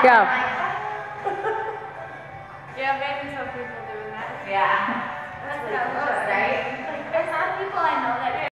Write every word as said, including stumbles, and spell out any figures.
Go. Yeah, maybe some people doing that. Yeah. Let's go.